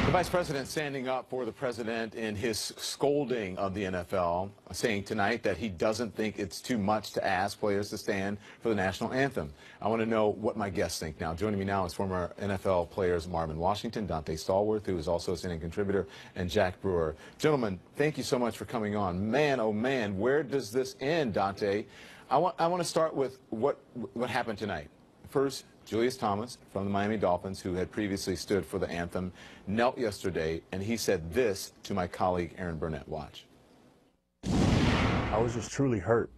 The vice president standing up for the president in his scolding of the NFL, saying tonight that he doesn't think it's too much to ask players to stand for the national anthem. I want to know what my guests think now. Joining me now is former NFL players Marvin Washington, Dante Stallworth, who is also a sitting contributor, and Jack Brewer. Gentlemen, thank you so much for coming on. Man, oh man, where does this end, Dante? I want to start with what happened tonight. First, Julius Thomas from the Miami Dolphins, who had previously stood for the anthem, knelt yesterday, and he said this to my colleague Aaron Burnett. Watch. I was just truly hurt.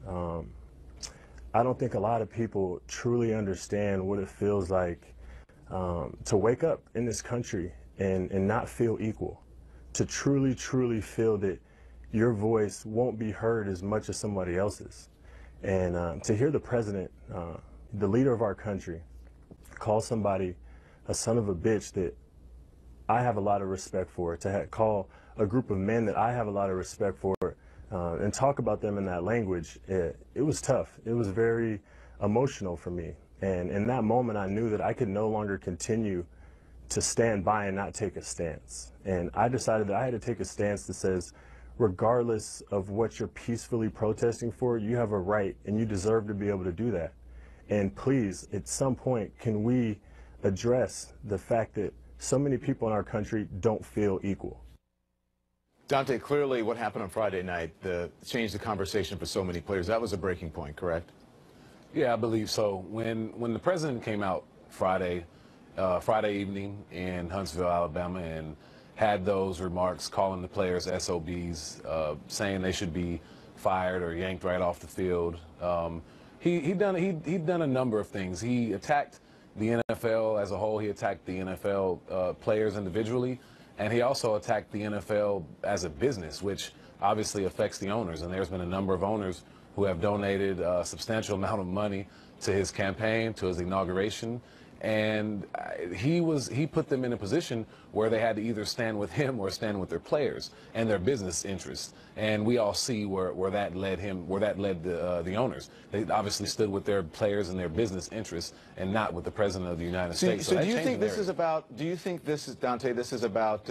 I don't think a lot of people truly understand what it feels like to wake up in this country and not feel equal, to truly feel that your voice won't be heard as much as somebody else's. And to hear the president, the leader of our country, call somebody a son of a bitch that I have a lot of respect for, to call a group of men that I have a lot of respect for, and talk about them in that language, it was tough. It was very emotional for me. And in that moment, I knew that I could no longer continue to stand by and not take a stance. And I decided that I had to take a stance that says, regardless of what you're peacefully protesting for, you have a right and you deserve to be able to do that. And please, at some point, can we address the fact that so many people in our country don't feel equal? Dante, clearly what happened on Friday night changed the conversation for so many players. That was a breaking point, correct? Yeah, I believe so. When the president came out Friday evening in Huntsville, Alabama, and had those remarks calling the players SOBs, saying they should be fired or yanked right off the field, He'd done a number of things. He attacked the NFL as a whole. He attacked the NFL players individually, and he also attacked the NFL as a business, which obviously affects the owners. And there's been a number of owners who have donated a substantial amount of money to his campaign, to his inauguration. And he put them in a position where they had to either stand with him or stand with their players and their business interests. And we all see where that led the owners. They obviously stood with their players and their business interests, and not with the president of the United States. So do you think this is about? Do you think this is, Dante? This is about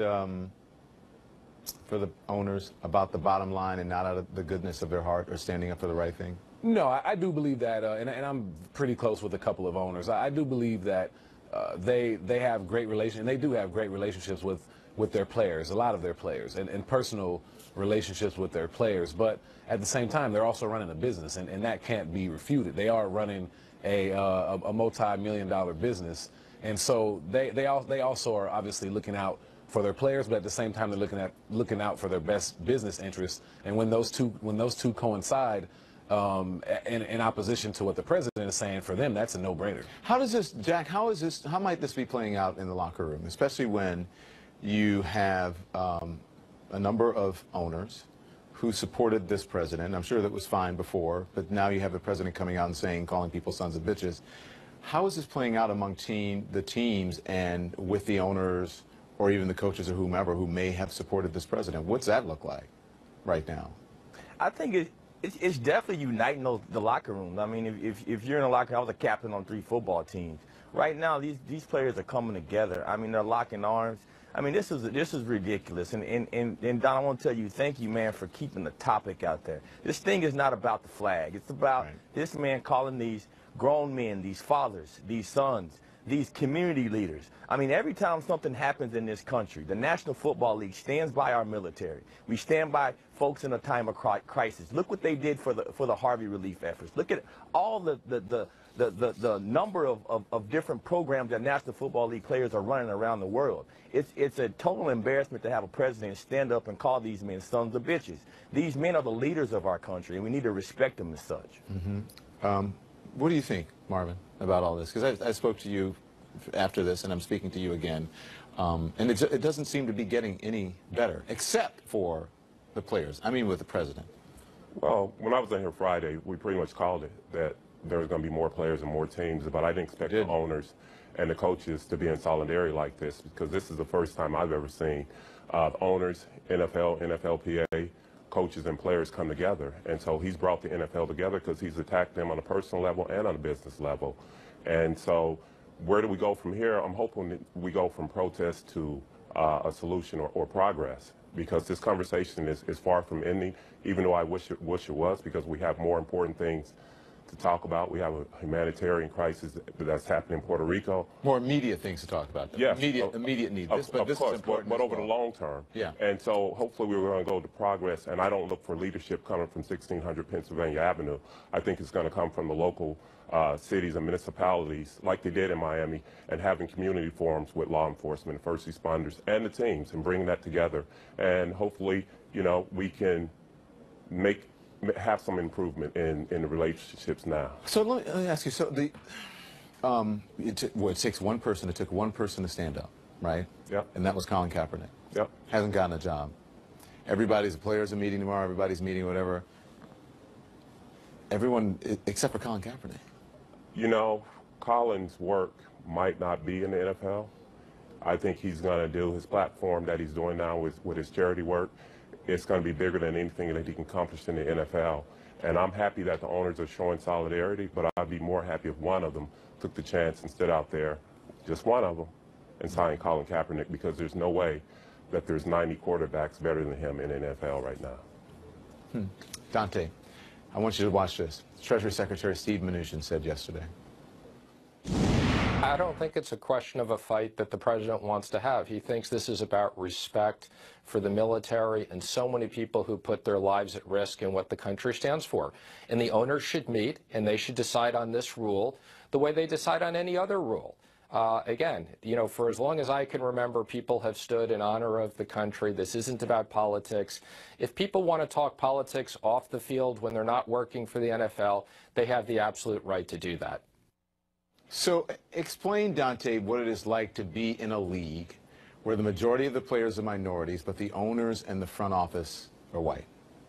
for the owners, about the bottom line and not out of the goodness of their heart or standing up for the right thing? No, I do believe that, and I'm pretty close with a couple of owners. I do believe that they have great relations, and they do have great relationships with their players, a lot of their players, and personal relationships with their players. But at the same time, they're also running a business, and that can't be refuted. They are running a multi-million-dollar business, and so they also are obviously looking out for their players, but at the same time, they're looking out for their best business interests. And when those two coincide, in opposition to what the president is saying, for them, that's a no-brainer. How does this, Jack, how might this be playing out in the locker room, especially when you have a number of owners who supported this president? I'm sure that was fine before, but now you have the president coming out and saying, calling people sons of bitches. How is this playing out among the teams and with the owners or even the coaches or whomever who may have supported this president? What's that look like right now? I think it's definitely uniting the locker room. I mean, if you're in a locker room, I was a captain on 3 football teams. Right now, these players are coming together. I mean, they're locking arms. I mean, this is ridiculous. And Don, I want to tell you, thank you, man, for keeping the topic out there. This thing is not about the flag. It's about this man calling these grown men, these fathers, these sons, these community leaders. I mean, every time something happens in this country, the National Football League stands by our military. We stand by folks in a time of crisis. Look what they did for the Harvey relief efforts. Look at all the number of different programs that National Football League players are running around the world. It's a total embarrassment to have a president stand up and call these men sons of bitches. These men are the leaders of our country, and we need to respect them as such. Mm-hmm. What do you think, Marvin, about all this? Because I spoke to you after this, and I'm speaking to you again, and it doesn't seem to be getting any better, except for the players. I mean, with the president. Well, when I was in here Friday, we pretty much called it that there was going to be more players and more teams, but I didn't expect the owners and the coaches to be in solidarity like this, because this is the first time I've ever seen owners, NFL, NFLPA, coaches and players come together. And so he's brought the NFL together because he's attacked them on a personal level and on a business level. And so where do we go from here? I'm hoping that we go from protest to a solution or progress, because this conversation is far from ending, even though I wish it was, because we have more important things to talk about. We have a humanitarian crisis that's happening in Puerto Rico. More immediate things to talk about. Yes. Immediate need. Of This course, is important but as over well. the long term. Yeah. And so hopefully we're going to go to progress, and I don't look for leadership coming from 1600 Pennsylvania Avenue. I think it's going to come from the local cities and municipalities, like they did in Miami, and having community forums with law enforcement, first responders, and the teams, and bringing that together. And hopefully, you know, we can have some improvement in the relationships now. So let me ask you. So it takes one person. It took one person to stand up, right? Yep. And that was Colin Kaepernick. Yep. Hasn't gotten a job. The players are meeting tomorrow. Everybody's meeting, whatever. Everyone except for Colin Kaepernick. You know, Colin's work might not be in the NFL. I think he's going to do his platform that he's doing now with his charity work. It's going to be bigger than anything that he can accomplish in the NFL. And I'm happy that the owners are showing solidarity, but I'd be more happy if one of them took the chance and stood out there, just one of them, and signed Colin Kaepernick, because there's no way that there's 90 quarterbacks better than him in the NFL right now. Dante, I want you to watch this. Treasury Secretary Steve Mnuchin said yesterday. I don't think it's a question of a fight that the president wants to have. He thinks this is about respect for the military and so many people who put their lives at risk in what the country stands for. And the owners should meet, and they should decide on this rule the way they decide on any other rule. Again, you know, for as long as I can remember, people have stood in honor of the country. This isn't about politics. If people want to talk politics off the field when they're not working for the NFL, they have the absolute right to do that. So explain, Dante, what it is like to be in a league where the majority of the players are minorities, but the owners and the front office are white.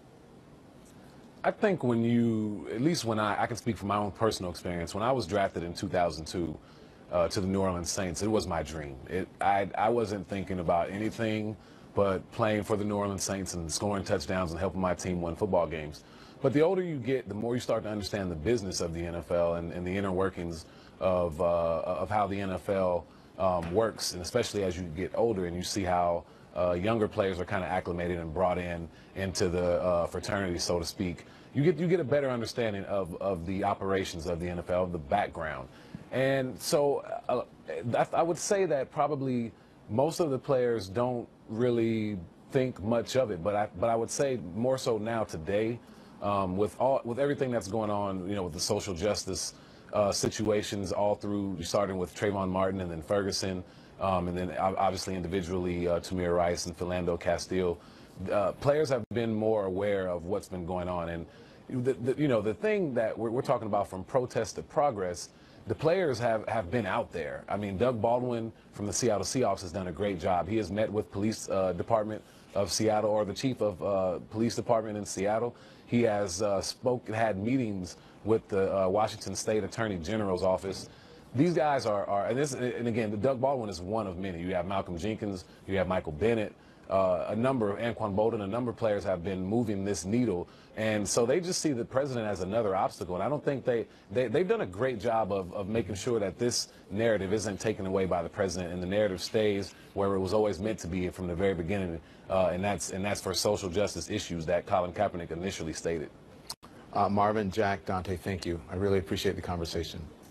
I think when you, at least when I can speak from my own personal experience, when I was drafted in 2002 to the New Orleans Saints, it was my dream. I wasn't thinking about anything but playing for the New Orleans Saints and scoring touchdowns and helping my team win football games. But the older you get, the more you start to understand the business of the NFL and the inner workings of how the NFL works, and especially as you get older and you see how younger players are kind of acclimated and brought into the fraternity, so to speak. You get a better understanding of the operations of the NFL, of the background. And so I would say that probably most of the players don't really think much of it, but I would say more so now today, with everything that's going on, you know, with the social justice situations all through, starting with Trayvon Martin and then Ferguson, and then obviously individually Tamir Rice and Philando Castile. Players have been more aware of what's been going on, and the thing that we're talking about, from protest to progress, the players have been out there. I mean, Doug Baldwin from the Seattle Seahawks has done a great job. He has met with police department of Seattle, or the chief of police department in Seattle. He has had meetings with the Washington State Attorney General's office. These guys and again, Doug Baldwin is one of many. You have Malcolm Jenkins, you have Michael Bennett, Anquan Bolden, a number of players have been moving this needle, and so they just see the president as another obstacle. And I don't think they've done a great job of making sure that this narrative isn't taken away by the president, and the narrative stays where it was always meant to be from the very beginning, and that's for social justice issues that Colin Kaepernick initially stated. Marvin, Jack, Dante, thank you. I really appreciate the conversation.